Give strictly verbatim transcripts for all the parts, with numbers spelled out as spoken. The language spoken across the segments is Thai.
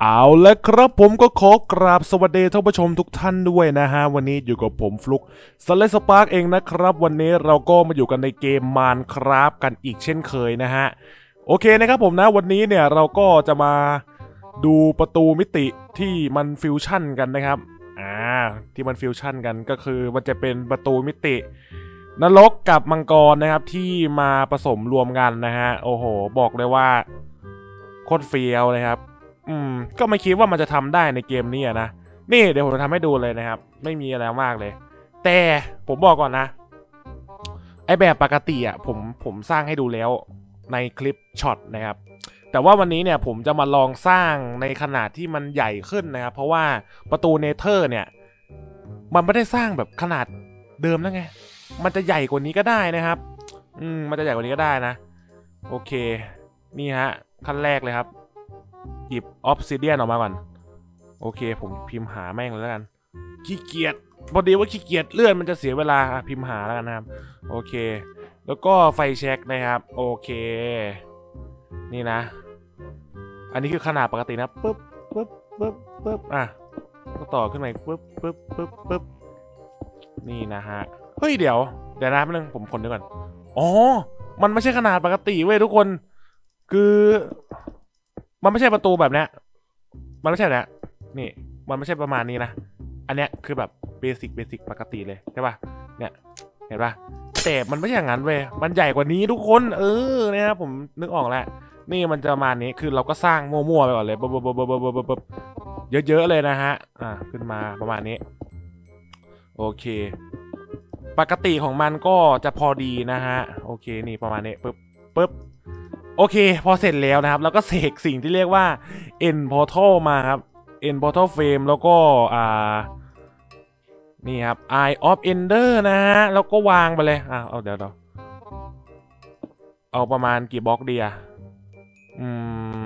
เอาละครับผมก็ขอกราบสวัสดีท่านผู้ชมทุกท่านด้วยนะฮะวันนี้อยู่กับผมฟลุกสเลสปาร์กเองนะครับวันนี้เราก็มาอยู่กันในเกมมานคราฟกันอีกเช่นเคยนะฮะโอเคนะครับผมนะวันนี้เนี่ยเราก็จะมาดูประตูมิติที่มันฟิวชั่นกันนะครับอ่าที่มันฟิวชั่นกันก็คือมันจะเป็นประตูมิตินรกกับมังกรนะครับที่มาผสมรวมกันนะฮะโอ้โหบอกเลยว่าโคตรเฟี้ยวนะครับอืมก็ไม่คิดว่ามันจะทำได้ในเกมนี้นะนี่เดี๋ยวผมจะทำให้ดูเลยนะครับไม่มีอะไรมากเลยแต่ผมบอกก่อนนะไอแบบปกติอ่ะผมผมสร้างให้ดูแล้วในคลิปช็อตนะครับแต่ว่าวันนี้เนี่ยผมจะมาลองสร้างในขนาดที่มันใหญ่ขึ้นนะครับเพราะว่าประตูเนเธอร์เนี่ยมันไม่ได้สร้างแบบขนาดเดิมแล้วไงมันจะใหญ่กว่านี้ก็ได้นะครับอืมมันจะใหญ่กว่านี้ก็ได้นะโอเคนี่ฮะขั้นแรกเลยครับหยิบออฟซิเดียนออกมาก่อนโอเคผมพิมพ์หาแม่งเลยแล้วกันขี้เกียจพอดีว่าขี้เกียจเลื่อนมันจะเสียเวลาพิมพ์หาแล้วกันนะครับโอเคแล้วก็ไฟแช็กนะครับโอเคนี่นะอันนี้คือขนาดปกตินะปึ๊บปึ๊บปึ๊บปึ๊บอ่ะก็ต่อขึ้นมาปึ๊บปึ๊บปึ๊บปึ๊บนี่นะฮะเฮ้ยเดี๋ยวเดี๋ยวนะแป๊บนึงผมคนดูก่อนอ๋อมันไม่ใช่ขนาดปกติเว้ยทุกคนคือมันไม่ใช่ประตูแบบเนี้ยมันไม่ใช่แล้วนี่มันไม่ใช่ประมาณนี้นะอันเนี้ยคือแบบเบสิกเบสิกปกติเลยใช่ป่ะเนี่ยเห็นป่ะแต่มันไม่ใช่อย่างนั้นเว้ยมันใหญ่กว่านี้ทุกคนเออนะครับผมนึกออกแล้วนี่มันจะประมาณนี้คือเราก็สร้างมั่วๆไปก่อนเลยบบบบบบบบบบเยอะๆเลยนะฮะอ่ะขึ้นมาประมาณนี้โอเคปกติของมันก็จะพอดีนะฮะโอเคนี่ประมาณนี้ปึ๊บปึ๊บโอเคพอเสร็จแล้วนะครับแล้วก็เสกสิ่งที่เรียกว่า End Portal มาครับ End Portal Frame แล้วก็อ่านี่ครับ Eye of Ender นะฮะแล้วก็วางไปเลยอ่ะเอาเดี๋ยวเดี๋ยวเอาประมาณกี่บล็อกดีอะอืม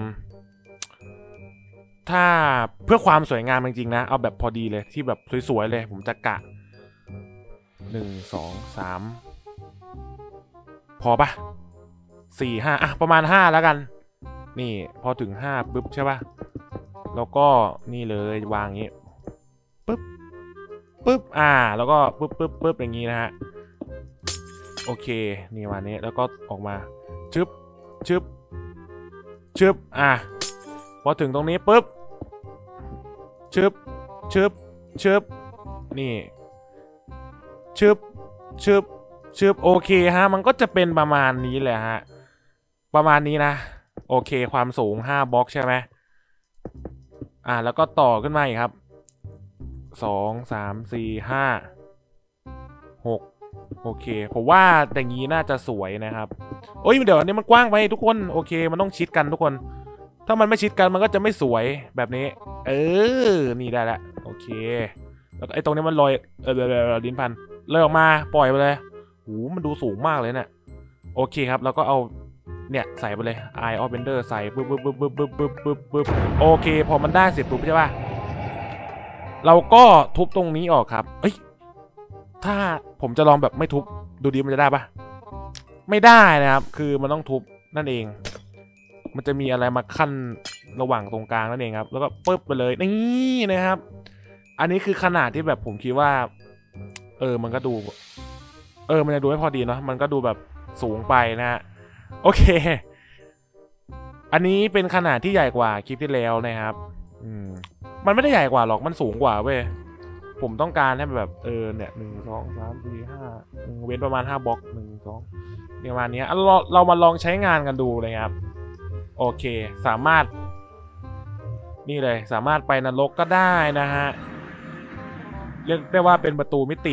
ถ้าเพื่อความสวยงามจริงๆนะเอาแบบพอดีเลยที่แบบสวยๆเลยผมจะกะหนึ่งสองสามพอปะสี่ห้าอ่ะประมาณห้าแล้วกันนี่พอถึงห้าปุ๊บใช่ปะแล้วก็นี่เลยวางงี้ปุ๊บปุ๊บอ่าแล้วก็ปุ๊บปุ๊บปุ๊บอย่างนี้นะฮะโอเคนี่วันนี้แล้วก็ออกมาชึบชึบชึบอ่ะพอถึงตรงนี้ปุ๊บชึบชึบชึบนี่ชึบชึบชึบโอเคฮะมันก็จะเป็นประมาณนี้แหละฮะประมาณนี้นะโอเคความสูงห้าบล็อกใช่ไหมอ่าแล้วก็ต่อขึ้นมาอีกครับสองสามสี่ห้าหกโอเคผมว่าอย่างนี้น่าจะสวยนะครับโอ้ยเดี๋ยวอันนี้มันกว้างไปทุกคนโอเคมันต้องชิดกันทุกคนถ้ามันไม่ชิดกันมันก็จะไม่สวยแบบนี้เออนี่ได้ละโอเคแล้วไอ้ตรงนี้มันลอยเออลิ้นพันเลยออกมาปล่อยไปเลยโหมันดูสูงมากเลยเนี่ยโอเคครับแล้วก็เอาเนี่ยใส่ไปเลย Eye of Ender ใส่ปึ๊บปึ๊บปึ๊บปึ๊บปึ๊บปึ๊บปึ๊บปึ๊บโอเคพอมันได้เสร็จปุ๊บใช่ป่ะเราก็ทุบตรงนี้ออกครับเอ้ยถ้าผมจะลองแบบไม่ทุบดูดีมันจะได้ปะไม่ได้นะครับคือมันต้องทุบนั่นเองมันจะมีอะไรมาขั้นระหว่างตรงกลางนั่นเองครับแล้วก็ปึ๊บไปเลยนี่นะครับอันนี้คือขนาดที่แบบผมคิดว่าเออมันก็ดูเออมันจะดูไม่พอดีเนาะมันก็ดูแบบสูงไปนะฮะโอเคอันนี้เป็นขนาดที่ใหญ่กว่าคลิปที่แล้วนะครับอืมมันไม่ได้ใหญ่กว่าหรอกมันสูงกว่าเว้ยผมต้องการให้แบบเออเนี่ยหนึ่งสองสามสี่ห้าเว้นประมาณห้าบล็อกหนึ่งสองประมาณนี้เราเรามาลองใช้งานกันดูเลยครับโอเคสามารถนี่เลยสามารถไปนรกก็ได้นะฮะเรียกได้ว่าเป็นประตูมิติ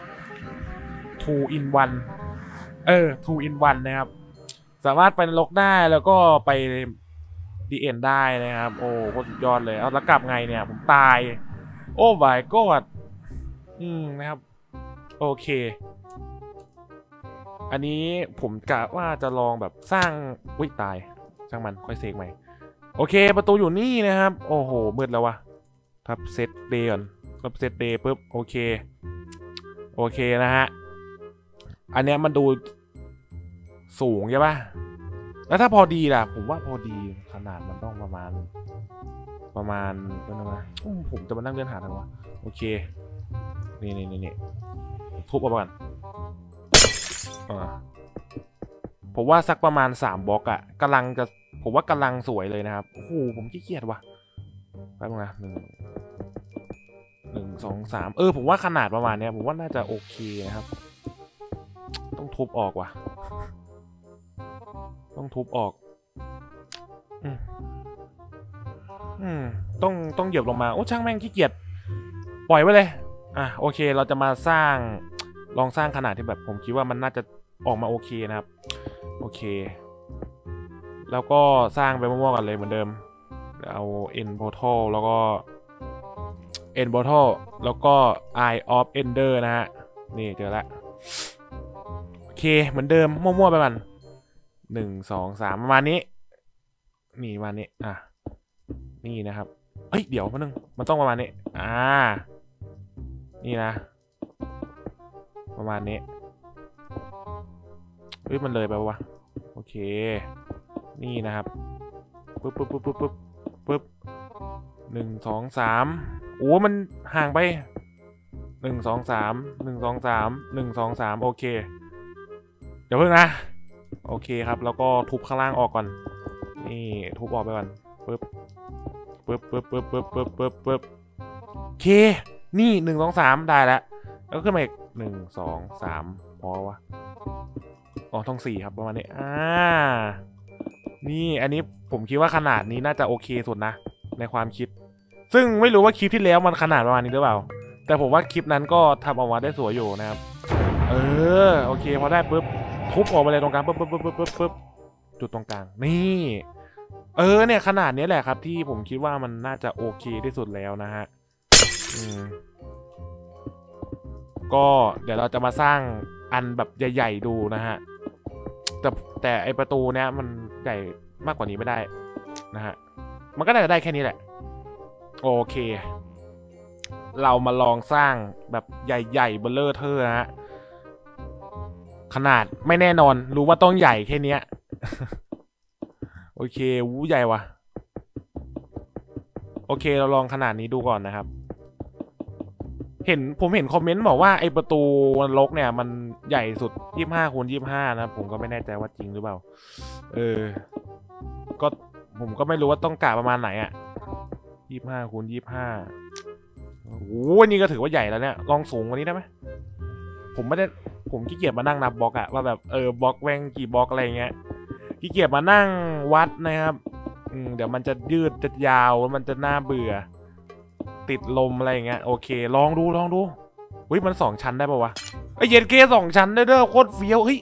two in one เออ two in one นะครับสามารถไปนรกได้แล้วก็ไปดีเอ็นได้นะครับโอ้โคตรยอดเลยเอาแล้วกลับไงเนี่ยผมตายโอ้ my god อืมนะครับโอเคอันนี้ผมกะว่าจะลองแบบสร้างอุ้ยตายช่างมันค่อยเซกใหม่โอเคประตูอยู่นี่นะครับโอ้โหมืดแล้ววะทับเซตเดย์ก่อนทับเซตเดย์ปุ๊บโอเคโอเคนะฮะอันเนี้ยมันดูสูงใช่ปะแล้วถ้าพอดีล่ะผมว่าพอดีขนาดมันต้องประมาณปประมาณนั่นนะผมจะมานั่งเลื่อนหาทางวะโอเคนี่นี่นี่นี่ทุบเอาไปก่อนอ่าผมว่าสักประมาณสามบล็อกอะกำลังจะผมว่ากำลังสวยเลยนะครับโอ้โหผมขี้เกียจว่ะแป๊บนึงนะหนึ่งหนึ่งสองสามเออผมว่าขนาดประมาณเนี้ยผมว่าน่าจะโอเคนะครับต้องทุบออกว่ะต้องทุบออกอืมอืมต้องต้องเหยียบลงมาโอ้ช่างแม่งขี้เกียจปล่อยไว้เลยอ่ะโอเคเราจะมาสร้างลองสร้างขนาดที่แบบผมคิดว่ามันน่าจะออกมาโอเคนะครับโอเคแล้วก็สร้างไปมั่วๆกันเลยเหมือนเดิมเอา end portal แล้วก็ end portal แล้วก็ eye of ender นะฮะนี่เจอแล้วโอเคเหมือนเดิมมั่วๆไปมันหนึ่งสองสามประมาณนี้นี่ประมาณนี้อ่ะนี่นะครับเอ้ยเดี๋ยวมันนึงมันต้องประมาณนี้อ่านี่นะประมาณนี้เฮ้ยมันเลยไปวะโอเคนี่นะครับปึ๊บปึ๊บปึ๊บปึ๊บปึ๊บปึ๊บหนึ่งสองสามโอ้มันห่างไปหนึ่งสองสามหนึ่งสองสามหนึ่งสองสามโอเคเดี๋ยวเพิ่งนะโอเคครับแล้วก็ทุบข้างล่างออกก่อนนี่ทุบออกไปก่อนปึ๊บปึ๊บปึ๊บปึ๊บปึ๊บปึ๊บปึ๊บปึ๊บโอเคนี่หนึ่งสองสามได้แล้วแล้วขึ้นมาอีกหนึ่งสองสามพอวะอ๋อท้องสี่ครับประมาณนี้อ่านี่อันนี้ผมคิดว่าขนาดนี้น่าจะโอเคสุดนะในความคิดซึ่งไม่รู้ว่าคลิปที่แล้วมันขนาดประมาณนี้หรือเปล่าแต่ผมว่าคลิปนั้นก็ทำออกมาได้สวยอยู่นะครับเออโอเคพอได้ปุ๊บทุบออกไปเลยตรงกลางปุ๊บปุ๊บปุ๊บปุ๊บปุ๊บปุ๊บจุดตรงกลางนี่เออเนี่ยขนาดนี้แหละครับที่ผมคิดว่ามันน่าจะโอเคที่สุดแล้วนะฮะอืมก็เดี๋ยวเราจะมาสร้างอันแบบใหญ่ๆดูนะฮะแต่แต่ไอประตูเนี้ยมันใหญ่มากกว่านี้ไม่ได้นะฮะมันก็น่าจะได้แค่นี้แหละโอเคเรามาลองสร้างแบบใหญ่ๆเบลเลอร์เทอร์ฮะขนาดไม่แน่นอนรู้ว่าต้องใหญ่แค่นี้ โอเควู้ใหญ่ว่ะโอเคเราลองขนาดนี้ดูก่อนนะครับเห็นผมเห็นคอมเมนต์บอกว่าไอประตูนรกเนี่ยมันใหญ่สุดยี่สิบห้าคูณยี่สิบห้านะผมก็ไม่แน่ใจว่าจริงหรือเปล่าเออก็ผมก็ไม่รู้ว่าต้องกะประมาณไหนอ่ะยี่สิบห้าคูณยี่สิบห้าโอ้โหนี่ก็ถือว่าใหญ่แล้วเนี่ยลองสูงกว่านี้ได้ไหมผมไม่ได้ผมขี้เกียจมานั่งนับบล็อกอะว่าแบบเออบล็อกแวงกี่บล็อกอะไรเงี้ยขี้เกียจมานั่งวัดนะครับอืมเดี๋ยวมันจะยืดจะยาวแล้วมันจะน่าเบื่อติดลมอะไรอย่างเงี้ยโอเคลองดูลองดูเฮ้ยมันสองชั้นได้ป่าวะไอเย็นเกสองชั้นได้เด้อโคตรเฟี้ยวเฮ้ย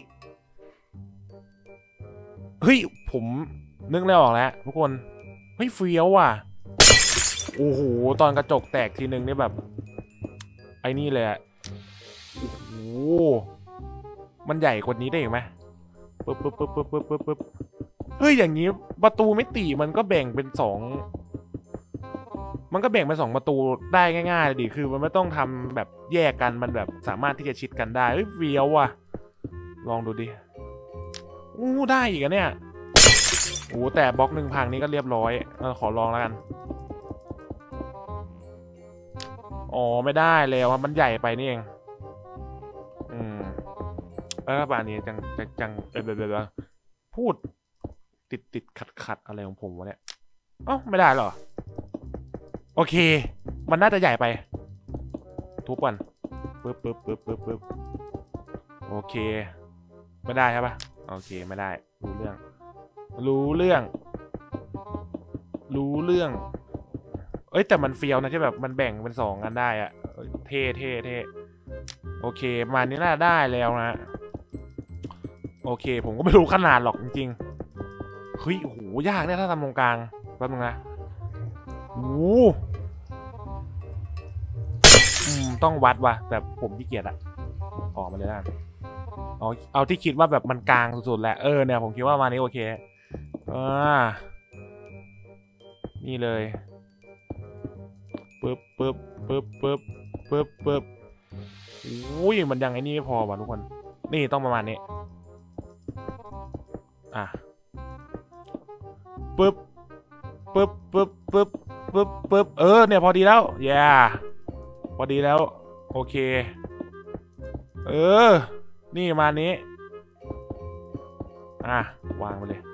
เฮ้ยผมนึกแล้วออกแล้วทุกคนเฮ้ยเฟี้ยวว่ะโอ้โหตอนกระจกแตกทีนึงนี่แบบไอ้นี่เลยอะโอ้โหมันใหญ่กว่านี้ได้อีกไหมปึ๊บปึ๊บปึ๊บปึ๊บปึ๊บปึ๊บปึ๊บเฮ้ยอย่างนี้ประตูมิติมันก็แบ่งเป็นสองมันก็แบ่งเป็นสองประตูได้ง่ายๆเลยดิคือมันไม่ต้องทำแบบแยกกันมันแบบสามารถที่จะชิดกันได้เฮ้ยเฟี้ยวว่ะลองดูดิอู้ได้อีกอะเนี่ยโอ้แต่บล็อกหนึ่งพังนี้ก็เรียบร้อยขอลองแล้วกันอ๋อไม่ได้แล้วมันใหญ่ไปนี่เองอืมแล้วป่านนี้จังจังจังเออเบลอพูดติดติดขัดขัดอะไรของผมวะเนี่ยเอ้าไม่ได้หรอโอเคมันน่าจะใหญ่ไปทุบก่อนปึ๊บปึ๊บปึ๊บปึ๊บปึ๊บโอเคไม่ได้ใช่ปะโอเคไม่ได้รู้เรื่องรู้เรื่องรู้เรื่องเอ้ยแต่มันเฟี้ยวนะที่แบบมันแบ่งเป็นสองกันได้อะเท่เท่เท่โอเคมานี้น่าได้แล้วนะโอเคผมก็ไม่รู้ขนาดหรอกจริงๆเฮ้ยโหยากเนี่ยถ้าทำตรงกลางแป๊บนึงนะโอ้ต้องวัดว่ะแต่ผมขี้เกียจอะออกมาเลยนะเอาเอาที่คิดว่าแบบมันกลางสุดๆแหละเออเนี่ยผมคิดว่ามานี้โอเคอ่านี่เลยปึ๊บปึ๊บปึ๊บปึ๊บปึ๊บปึ๊บอุ้ยมันยังไอ้นี่ไม่พอว่ะทุกคนนี่ต้องประมาณนี้อ่ะปึ๊บปึ๊บปึ๊บปึ๊บปึ๊บปึ๊บเออเนี่ยพอดีแล้วแย่พอดีแล้วโอเคเออนี่มานี้อ่ะวางไปเลย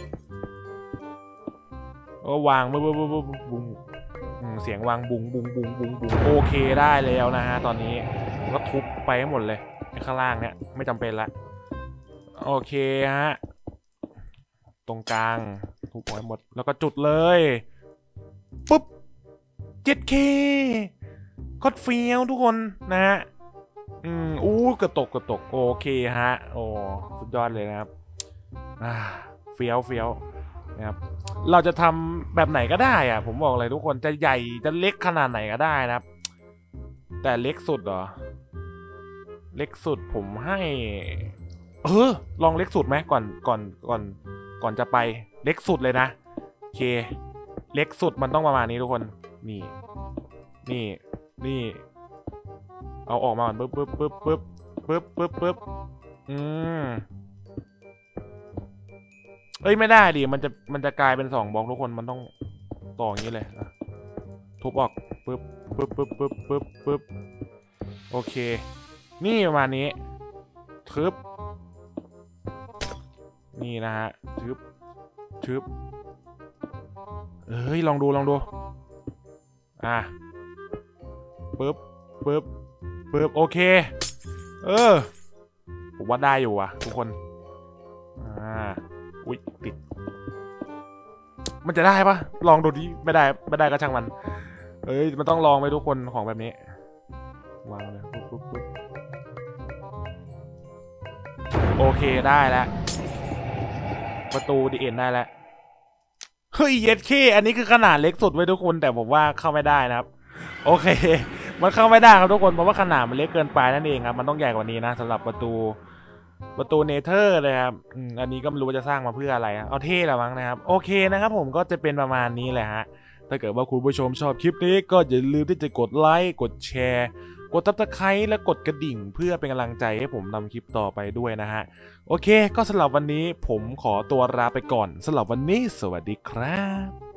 โอ้วางบุ้งบุ้งบุ้งบุ้งเสียงวางบุ้งบุ้งบุ้งบุ้งบุ้งโอเคได้แล้วนะฮะตอนนี้ก็ทุบไปให้หมดเลยข้างล่างเนี่ยไม่จำเป็นละโอเคฮะตรงกลางทุบไว้หมดแล้วก็จุดเลยปุ๊บ เจ็ดเค โคตรเฟี้ยวทุกคนนะฮะอืมอู้กระตกกระตกโอเคฮะโอ้สุดยอดเลยนะครับอ่าเฟี้ยวเฟี้ยวนะครับเราจะทำแบบไหนก็ได้อะผมบอกเลยทุกคนจะใหญ่จะเล็กขนาดไหนก็ได้นะครับแต่เล็กสุดเหรอเล็กสุดผมให้เออลองเล็กสุดไหมก่อนก่อนก่อนก่อนจะไปเล็กสุดเลยนะโอเคเล็กสุดมันต้องประมาณนี้ทุกคนนี่นี่นี่เอาออกมาก่อนปึ๊บปึ๊บปึ๊บปึ๊บปึ๊บปึ๊บปึ๊บอืมเอ้ยไม่ได้ดิมันจะมันจะกลายเป็นสองบล็อกทุกคนมันต้องต่ออย่างนี้เลยทุบออกปึ๊บปึ๊บปึ๊บปึ๊บปึ๊บปึ๊บโอเคนี่ประมาณนี้ทึบนี่นะฮะทึบทึบเอ้ยลองดูลองดูอ่ะปึ๊บปึ๊บปึ๊บโอเคเออผมว่าได้อยู่ว่ะทุกคนอ่าอุ๊ยติดมันจะได้ปะลองดูดิไม่ได้ไม่ได้ก็ช่างมันเอ้ยมันต้องลองไปทุกคนของแบบนี้วางเลยปึ๊บปึ๊บปึ๊บโอเคได้แล้วประตูดีเอ็นได้แล้วเฮ้ยเย็ดเคอันนี้คือขนาดเล็กสุดไว้ทุกคนแต่ผมว่าเข้าไม่ได้นะครับโอเคมันเข้าไม่ได้ครับทุกคนเพราะว่าขนาดมันเล็กเกินไปนั่นเองครับมันต้องใหญ่กว่านี้นะสำหรับประตูประตูเนเธอร์เลยครับอันนี้ก็ไม่รู้ว่าจะสร้างมาเพื่ออะไรเอาเท่ละมั้งนะครับโอเคนะครับผมก็จะเป็นประมาณนี้แหละฮะถ้าเกิดว่าคุณผู้ชมชอบคลิปนี้ก็อย่าลืมที่จะกดไลค์กดแชร์กดซับสไครต์และกดกระดิ่งเพื่อเป็นกำลังใจให้ผมทำคลิปต่อไปด้วยนะฮะโอเคก็สำหรับวันนี้ผมขอตัวลาไปก่อนสำหรับวันนี้สวัสดีครับ